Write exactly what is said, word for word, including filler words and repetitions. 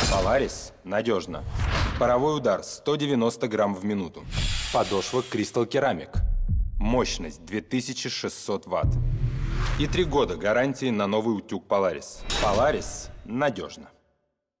Polaris надежно. Паровой удар сто девяносто грамм в минуту. Подошва Crystal Ceramic. Мощность две тысячи шестьсот ватт. И три года гарантии на новый утюг Polaris. Polaris надежно.